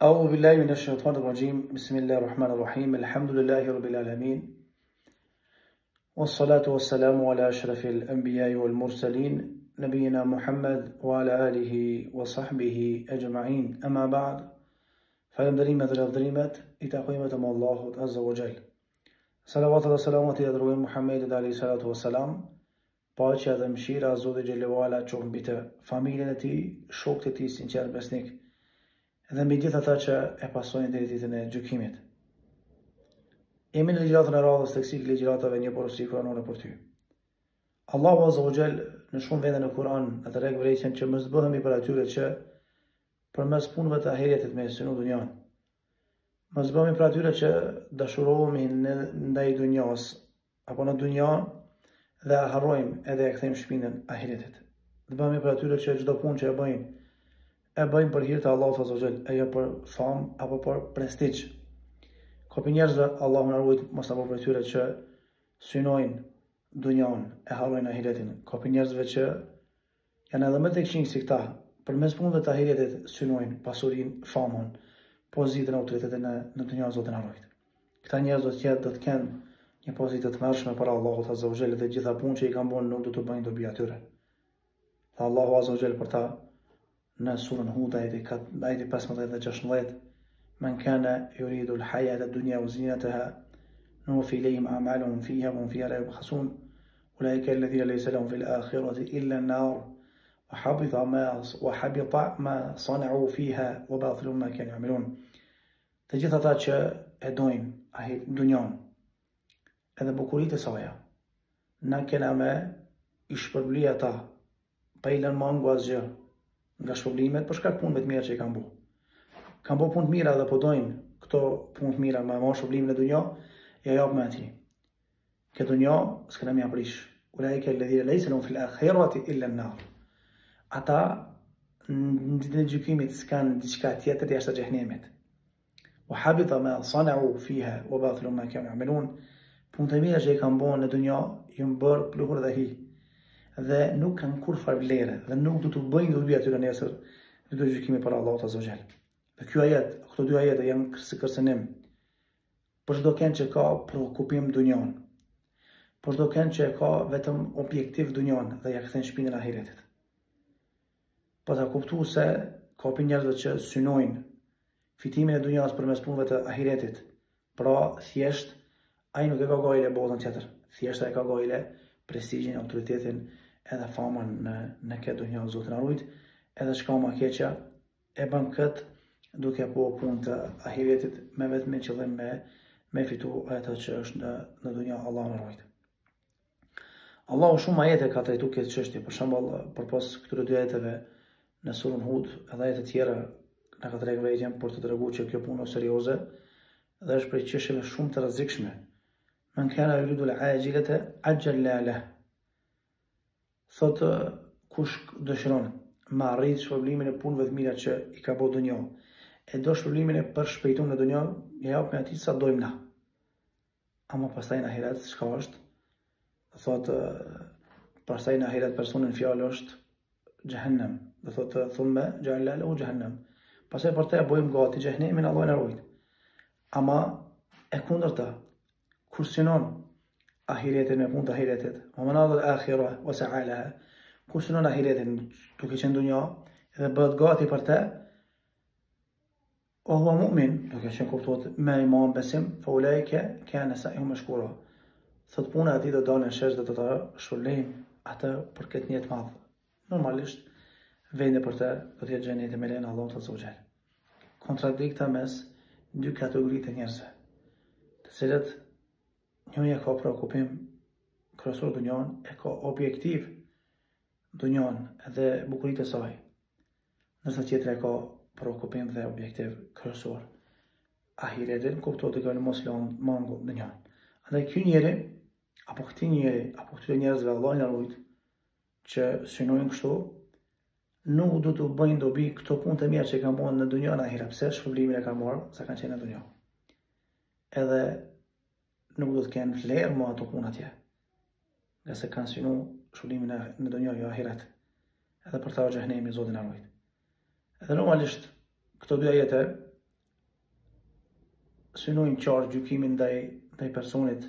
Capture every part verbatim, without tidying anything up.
أعوذ بالله من الشيطان الرجيم. بسم الله الرحمن الرحيم. الحمد لله رب العالمين، والصلاة والسلام على أشرف الأنبياء والمرسلين نبينا محمد وعلى آله وصحبه أجمعين. أما بعد، فلم دريمة الأفضليمة إتقيمة الله عز وجل. صلوات الله سلامة يدروين محمد عليه الصلاة والسلام. Paqja dhe mëshira e Zotit xhallahu ala qoftë mbi të, familjen e tij, shokët e tij sinqer besnik, dhe mbi gjithë ata që e pasojnë deri ditën e gjykimit. Jemi në ligjëratën e radhës të kësaj ligjëratave një porosi kuranore për ty. Allahu azza wa jall në shumë vende në Kur'an na tërheq vërejtjen që mos bëhemi për atyre që përmes punëve të ahiretit me synu dunjan. Mos bëhemi për atyre që dashurohemi ndaj dunjas apo në dunja dhe harrojmë edhe e kthejmë shpinën ahiretit. Dhe bëhemi për atyre që çdo punë që e bëjnë, e bëjnë për hir të Allahut azza wa jall, ajo për famë apo për prestigj. Ka për njerëzve, Allahu na ruaj mos na bëj për atyre që synojnë dunjan, e harrojnë ahiretin. Ka për njerëzve që janë edhe më të këqij si këta, përmes punëve të ahiretit synojnë pasurinë, famën, pozitën, autoritetin në në dunjan. Zoti na ruaj. Këta njerëz do të jetë do të kenë një pozitë të mërshme për Allahut azza wa jall dhe gjitha punë që i kanë bën nuk do të bëjnë dobi atyre. Dhe Allahu azza wa jall për ta në surën Hud ajeti pesëmbëdhjetë dhe gjashtëmbëdhjetë: "Men kana yuridu al-hayata ad-dunya wa zinataha nuwaffi ilayhim a'malahum fiha wa hum fiha la yubkhasun ulaika alladhina laysa lahum fil akhirati illa an-nar wa habita ma wa habita ma sana'u fiha wa batilun ma kanu ya'malun." Të gjithë ata që e dojnë dunjan edhe bukuritë e saj, na kena me i shpërbli ata, pa i lënë mangu asgjë nga shpërblimet për shkak punëve të mira që i kanë bu. Kanë bu punë të mira dhe po dojnë këto punë të mira me marrë shpërblimin e dunja, ja jap me ati. Këtë dunja s'kena mja prish. Ulaika alladhina laysa lahum fil akhirati illa an-nar. Ata në ditën e gjykimit s'kan diçka tjetër jashtë xhehenemit. Wa habita ma sana'u fiha wa batilun ma kanu ya'malun. Punët e mira që i kanë bërë në dunja ju bërë pluhur dhe hi, dhe nuk kanë kur fare vlerë dhe nuk do të bëjnë dobi atyre nesër në ditën e gjykimit për Allahut azza wa jall. Dhe ky ajet, këto dy ajete janë si kërcënim për çdo kënd që ka shqetësim dunjan, për çdo kënd që ka vetëm objektiv dunjan dhe ja kthen shpinën ahiretit. Po ta kuptu se ka për njerëzve që synojnë fitimin e dunjas përmes punëve të ahiretit, pra thjesht ai nuk e ka gojle botën tjetër, thjesht ai ka gojle prestigjin, autoritetin edhe famën në në këtë dunjë. Zoti na ruaj, edhe çka më keqja e bën kët duke po punë të ahiretit me vetëm qëllim me me fitu ato që është në në dunjë. Allahu na ruaj. Allahu shumë ajete ka trajtuar këtë çështje, për shembull përpos këtyre dy ajeteve në surën Hud, edhe ajete të tjera na ka treguar vërejtjen për të treguar që kjo punë është serioze dhe është prej çështjeve shumë të rrezikshme. Men kana yuridu al-ajilata ajjalna lahu. Thot kush dëshiron me arrit shpërblimin e punëve të mira që i ka bërë dunja, e do shpërblimin e përshpejtuar në dunja, ja jap me atij sa dojmë na. Ama pastaj në ahiret çka është? Thot pastaj në ahiret personin fjalë është xhehenem. Do thot thumma ja'alna lahu jahannam. Pastaj për të bëjmë gati xhehenemin, Allahu na ruaj. Ama e kundërta, kur synon ahiretin me punë të ahiretit, wa man adha al-akhirah wa sa'a laha, kur synon ahiretin duke qenë dunja dhe bëhet gati për të, o huwa mu'min, duke qenë kuptuar me iman besim, fa ulaika kana sa'ihum mashkura. Thot puna e atij do dalën shesh dhe do ta shpërblejmë atë për këtë një të madh. Normalisht vende për të do të jetë xheneti me lenin Allahu azza wa jall. Kontradikta mes dy kategoritë të njerëzve, të cilët njëja ka preokupim kryesor dunjan, e ka objektiv dunjan dhe bukuritë e saj, ndërsa tjetra e ka preokupim dhe objektiv kryesor ahiretin, kuptohet të kanë mos lënë mangu dunjan. Andaj ky njeri apo këti njeri apo këtyre njerëzve Allahu na ruaj që synojnë kështu, nuk do të bëjnë dobi këto punë të mira që kanë bërë në dunjan në ahiret, pse shpërblimin e kanë marrë sa kanë qenë në dunjan. Edhe nuk do të kenë vlerë më ato punë atje, nga se kanë synu shpërblimin në dunja jo ahiret. Edhe për ta xhehenemi, Zoti na ruaj. Edhe normalisht këto dy ajete synojnë qartë gjykimin ndaj ndaj personit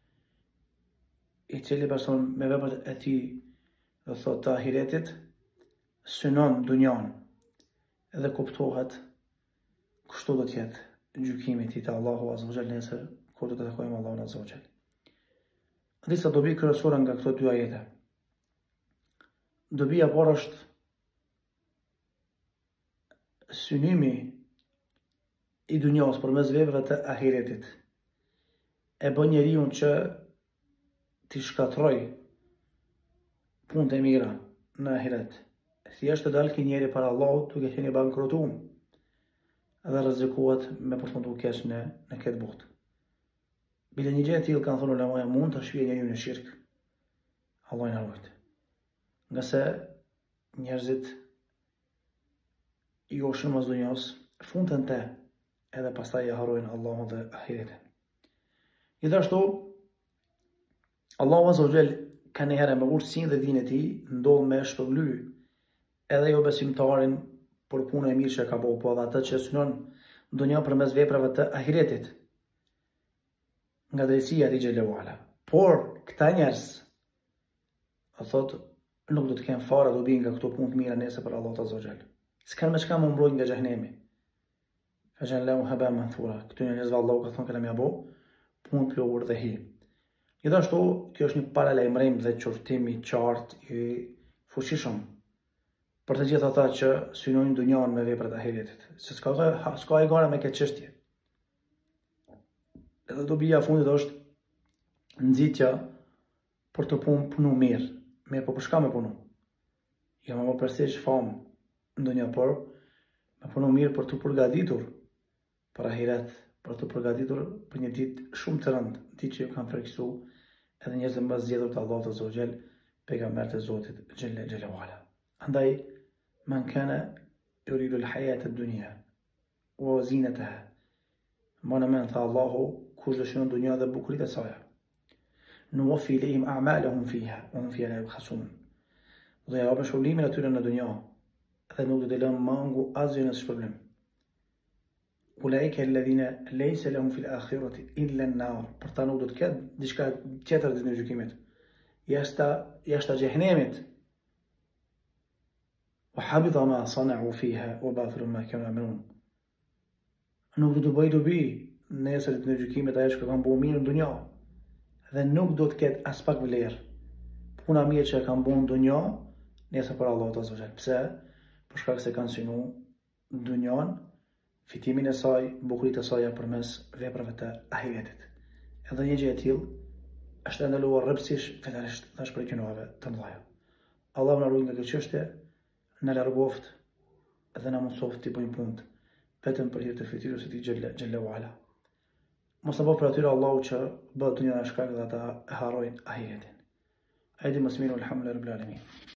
i cili person me veprat e tij do thotë të ahiretit synon dunjan edhe kuptohet kështu do të jetë gjykimi i tij te Allahu azza wa jalla nesër kur do të takojmë Allahun azza wa jalla. Disa dobi kryesore nga këto dy ajete. Dobia parë është synimi i dunjas përmes veprave të ahiretit e bën njeriu që t'i shkatroj punët e mira në ahiret. Thjesht të dalë ki njeri para Allahut duke qenë i bankrotuar dhe rrezikohet me përfundu keq në në këtë botë. Bile një gjë e tillë kanë thënë ulemaja mund të shfijë njeriu në shirk. Allah na ruaj. Nga se njerëzit i goshën mas dunjas, fundën te edhe pastaj ja harrojnë Allahun dhe ahiretin. Gjithashtu, Allahu azza wa jall ka njëherë me urtësinë dhe dinë e tij ndodh me shpërbly edhe jo besimtarin për punën e mirë që ka bëu, po edhe atë që synon dunja përmes veprave të ahiretit nga drejtësia e tij xhelalu ala. Por këta njerëz, a thot, nuk do të kenë fare dobi nga këto punë të mira nesër për Allahut azza wa jall. S'kan me çka më mbrojt nga xhehenemi. Fajallahu haba manthura. Këto njerëz Allahu ka thonë që më apo punë plot dhe hi. Gjithashtu, kjo është një paralajmërim dhe qortim i qartë i fuqishëm për të gjithë ata që synojnë dunjan me veprat e ahiretit. Se s'ka s'ka e gara me këtë çështje. Edhe dobia e fundit është nxitja për të punë punu mirë. Mirë, po për shka me punu? Jo me më përseq famë në dunja, por me punu mirë për të përgatitur për ahiret, për të përgatitur për një ditë shumë të rëndë, ditë që ju kanë friksu edhe njerëzit më zgjedhur të Allahut azza wa jall, pejgamberët e Zotit xhella xhella wala. Andaj man kana yuridu al-hayata ad-dunya wa zinataha. Mana men tha Allahu kush dëshiron dunja dhe bukuritë e saj. Nuwaffi ilayhim a'malahum fiha wa hum fiha la yubkhasun. Dhe ja bësh shpërblimin atyre në dunja dhe nuk do të lënë mangu asgjë në shpërblim. Ulaika alladhina laysa lahum fil akhirati illa an-nar. Për ta nuk do të ketë diçka tjetër ditën e gjykimit. Jashta jashta xhehenemit. Wa habita ma sana'u fiha wa batilun ma kanu ya'malun. Nuk do të bëj dobi nesër ditën e gjykimit ajo që kanë bëu mirë në dunja. Dhe nuk do të ketë as pak vlerë puna mirë që kanë bëu në dunja nesër për Allahut azza wa jall. Pse? Për shkak se kanë synu dunjan, fitimin e saj, bukuritë e saj përmes veprave të ahiretit. Edhe një gjë e tillë është ndaluar rrëpsisht fillimisht tash për gjinove të mëdha. Allahu na ruaj nga kjo çështje, na largoft dhe na mësoft të bëjmë punë vetëm për hir të fytyrës së tij xhella xhella wala. Mos apo për atyre Allahu që bëhet dunja në shkak dhe ata harrojnë ahiretin. Ajde mësmin, alhamdulillah rabbil alamin.